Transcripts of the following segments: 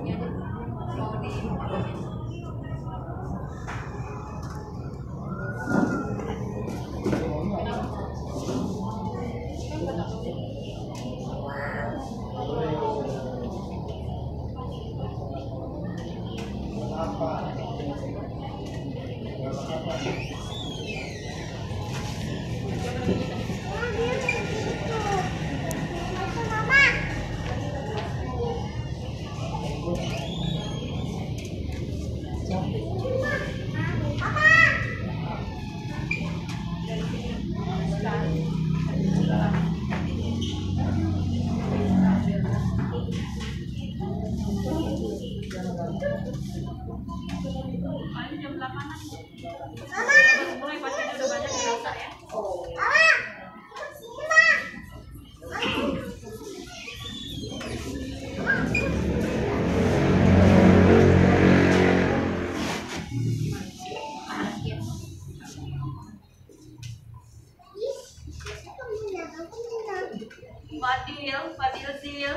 Fadil.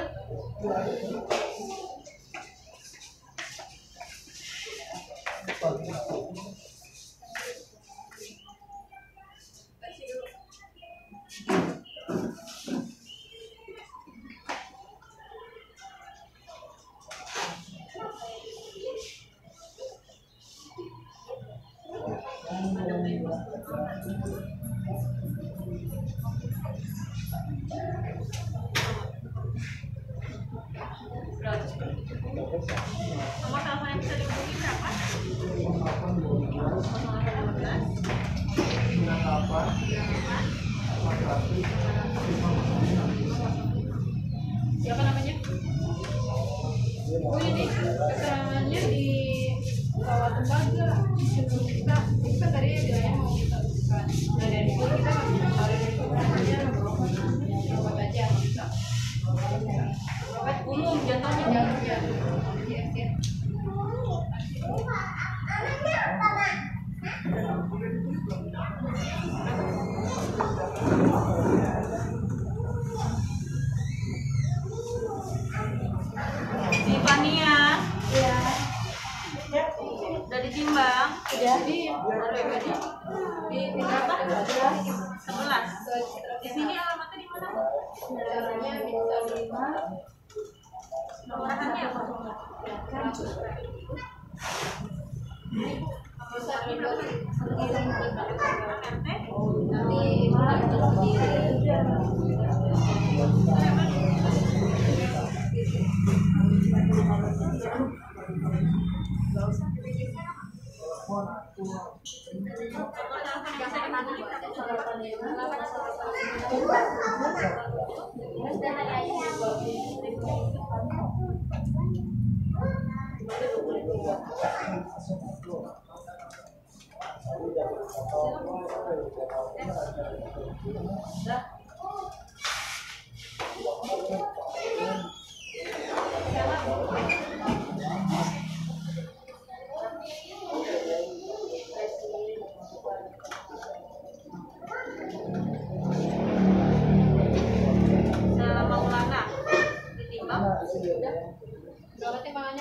Nomor telepon yang bisa dihubungi berapa? Siapa namanya? Oh ini keterangannya di bawah tembaga. Kita tadi bilangnya mau kita bukan. Nah dari itu kita harus keterangannya berobat aja bisa. Berobat umum jatuhnya ya. Fania, ya. Udah ditimbang? Udah. Di berapa? 11. Di sini alamatnya di mana? Caranya bisa 5. Nomornya apa? Berapa timbangannya?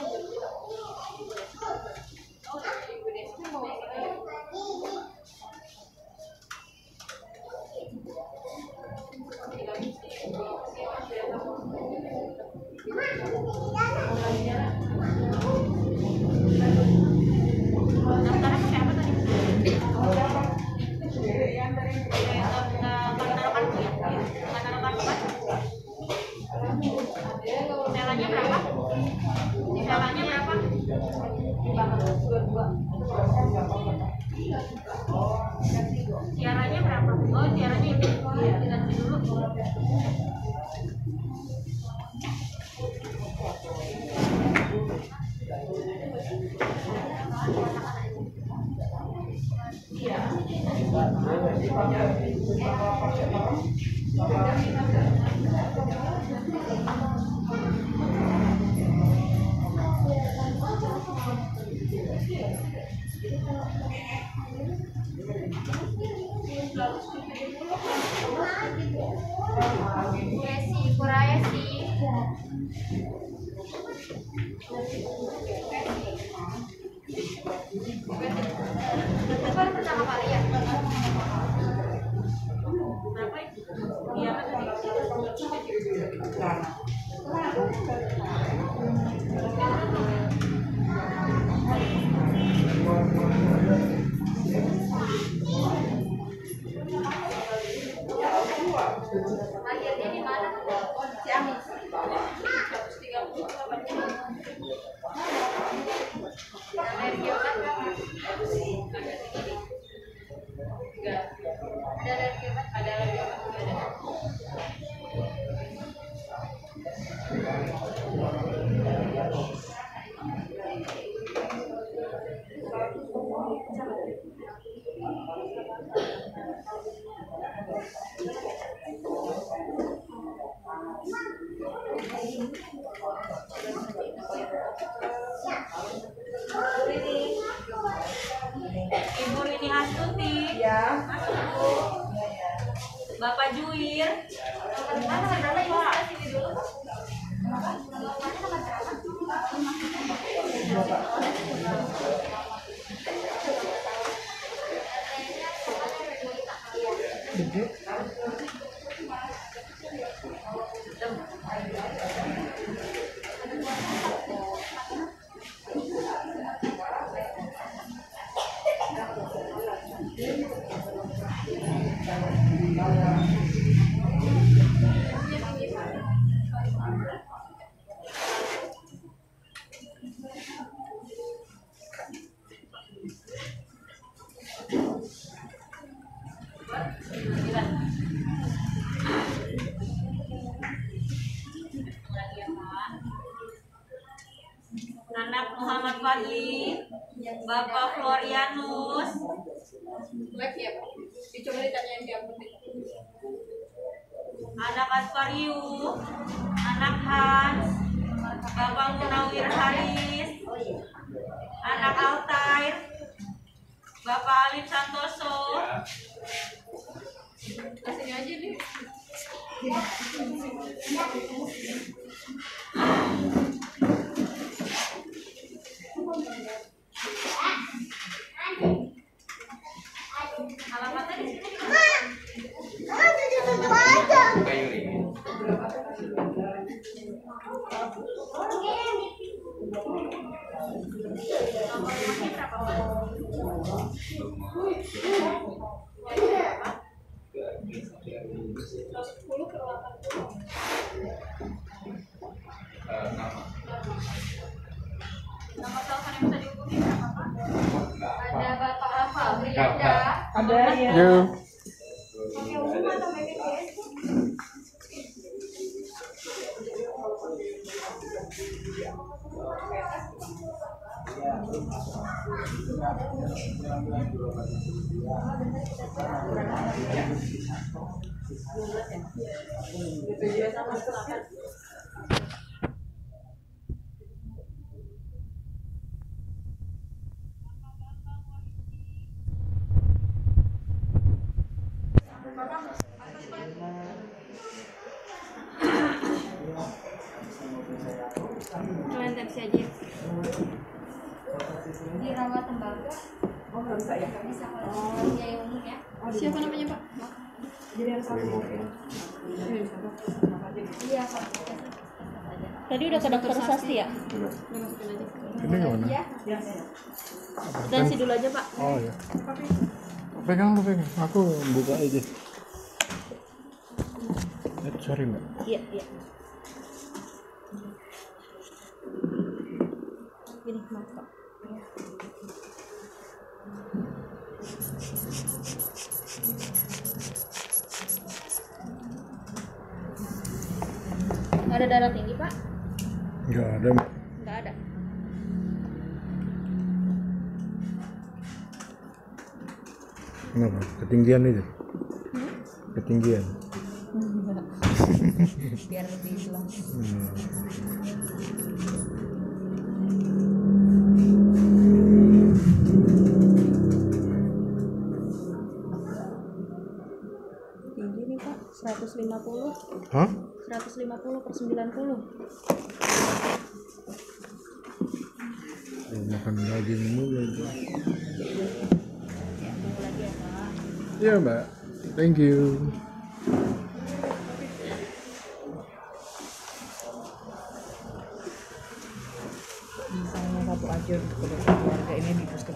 Telanya berapa? Telanya berapa? Tiaranya berapa? Oh, tiaranya ini. Diganti dulu. Kuraya sih. Baru pertama kali ya. Lahirnya di mana? Ciamis. 130 apa jam? Alergi obat nggak? Ada alergi obat? Ada alergi obat? Nggak ada. Ibu Rini Astuti. Ya. Bapak Juir. Mana berapa ibu sini dulu? Anak Muhammad Fadli. Bapak Florianus. Lagi ya Pak? Dicoba ditanyain dia penting. Anak Aspariu. Anak Hans. Bapak Munawir Haris. Anak Altair. Bapak Alif Santoso. Kasih aja deh. Alamatnya di sini. Nomor telepon yang bisa dihubungi berapa Pak? Ada Bapak Rafael Brianda. Ada ya. Pakai umum atau BPJS? Cuman taksi aja. Dirawat tembaga. Oh, nggak bisa ya? Bisa kalau biaya umum ya. Siapa namanya Pak? Jadi harus satu. Iya Pak. Tadi udah ke dokter Sasti ya? Ini gimana? Iya. Tensi dulu aja Pak. Oh ya. Pegang lu pegang. Aku buka aja. Sorry mbak. Iya, iya. Ini maaf Pak. Ada darah tinggi Pak? Enggak ada mbak. Enggak ada. Kenapa? Ketinggian itu? Ketinggian. Biar lebih jelas. Tinggi nih Pak, 150. Hah? 150/90. Makan daging mulu. Ya, tunggu lagi ya Pak. Iya Mbak, thank you. Misalnya satu aja untuk keluarga ini di puskesmas.